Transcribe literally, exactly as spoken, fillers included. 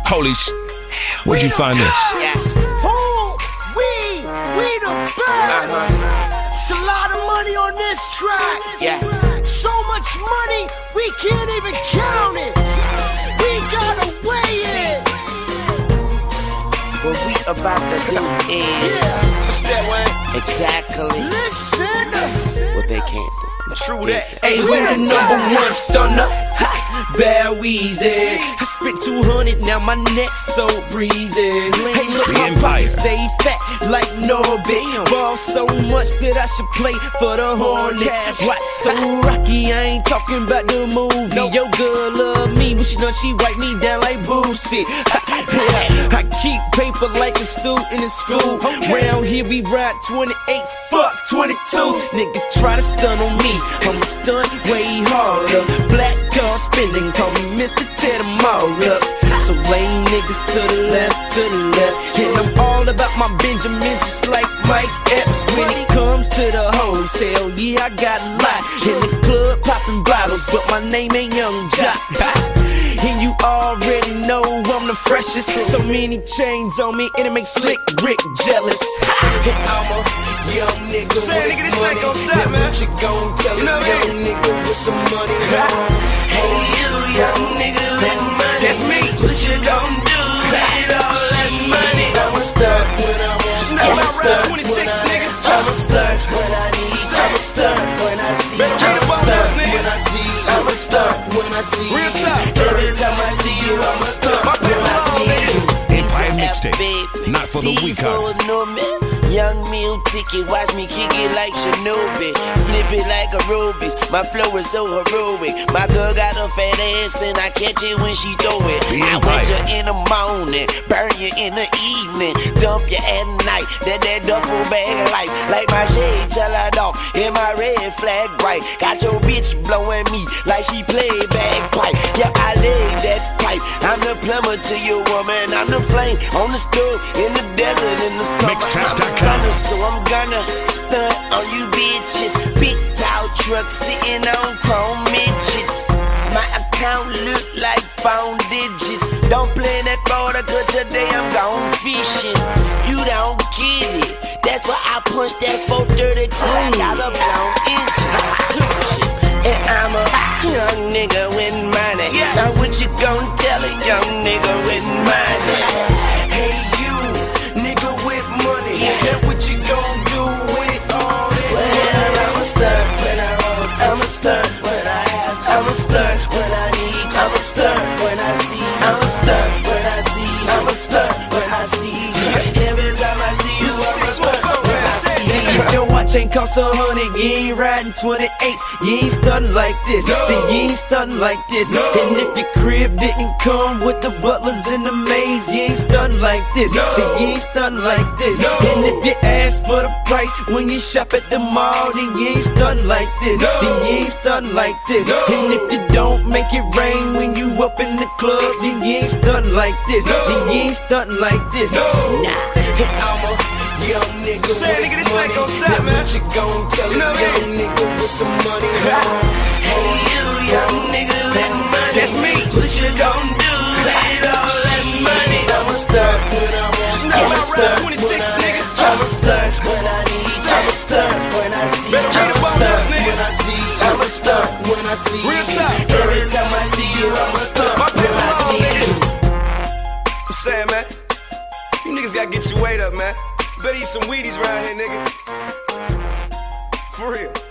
Holy sh... Where'd you find this? Oh, we, we the best. Uh-huh. It's a lot of money on this track. Yeah. So much money, we can't even count it. We gotta weigh it. What we about to do is Yeah. What's that, Wayne? exactly Listen. what they can't do. True that. Hey, we the number one stunner, ha, Bad Weezy. I spent two hundred, now my neck so breezy. Hey, look, The my Empire. pockets stay fat like Norbit. Ball so much that I should play for the Hornets. Watch so rocky, I ain't talking about the movie. Yo, girl love me, but she know she wipe me down like Boosie. I keep paper like a student in school. Round here we ride twenty-eights, fuck twenty-twos. Nigga try to stun on me, I'ma stun way harder. Black car spinning, call me Mister Tear them all up. So lame niggas to the left, to the left. And I'm all about my Benjamin, just like Mike Epps. When it comes to the wholesale, yeah, I got a lot. In the club popping bottles, but my name ain't Young Jock. And you already know I'm the freshest. So many chains on me, and it makes Slick Rick jealous. And I'm a young nigga with Say, nigga, this ain't money. gon' stop, Now man. what you gon' tell You a know what I young nigga with some money? Hey, You young nigga with money, That's me. what you gon' do with all that money? I'ma start when I want. You know I'ma about start round twenty-six, when I- nigga. I'ma start when I need. I'ma start when I see. Better read I'ma about start this, nigga. when I see. I'ma start when I see. Real talk. Every time I see you, I'ma start My when I people see all you. Empire mixtape. Not for the weak hearted. Young meal ticket, watch me kick it like Shinobi. Flip it like a Rubik's, my flow is so heroic. My girl got a fat ass and I catch it when she throw it. The I Empire. wet you in the morning, burn you in the evening, dump you at night. That that duffel bag life, like my shade tell her dog, in my red flag bright. Got your bitch blowing me like she play bagpipe. Yeah, I laid that pipe. I'm the plumber to your woman. I'm the flame on the stove in the desert in the summer. Mixtrap I'm a dot com. stunner, so I'm gonna stunt on you bitches. Big tall truck sitting on chrome midgets. My account look like phone digits. Don't play that border, cause today I'm gone fishing. You don't get it. That's why I punch that four thirty till I got a blown engine. And I'm a young nigga with money. Now what you gon' tell a young nigga with money? Hey you, nigga with money. Now what you gon' do with all that? Well, I'm a stunt when I want to. I'm a stunt when I have to. I'm a stunt when I need to. I'm a stunt when I see. I'm a stunt when I see. I'm a stunt when I see. Every time I see you, I'm a stunt when I see. If your watch ain't cost a hundred, you ain't riding twenty-eights. You ain't stunting like this. See, you ain't stunting like this. And if your crib didn't come with the butlers and the maids, you ain't stunting like this. See, you ain't stunting like this. And if you ask for the price when you shop at the mall, then you ain't stunting like this. Then you ain't stunting like this. And if you don't make it rain when you up in the club, then you ain't stunting like this. Then you ain't stunting like this. Nah, I'm a young nigga Say, with nigga, this ain't money. gon' stop, Now man. what you gon' tell You know a what I young nigga with some money? Hey, you young nigga with money. That's me. What you gon' do with all that money? I'ma start when I want. You know I'ma about start round twenty-six, when I- nigga. I'm a stunt when I need. I'm a stunt when I see. Better read I'm a about stunt this, nigga. when I see. I'm a stunt when I see. Real talk. Every time I see you, I'm a stunt My when people I all see nigga. you. I'm saying, man, you niggas gotta get your weight up, man. Better eat some Wheaties around here, nigga. For real.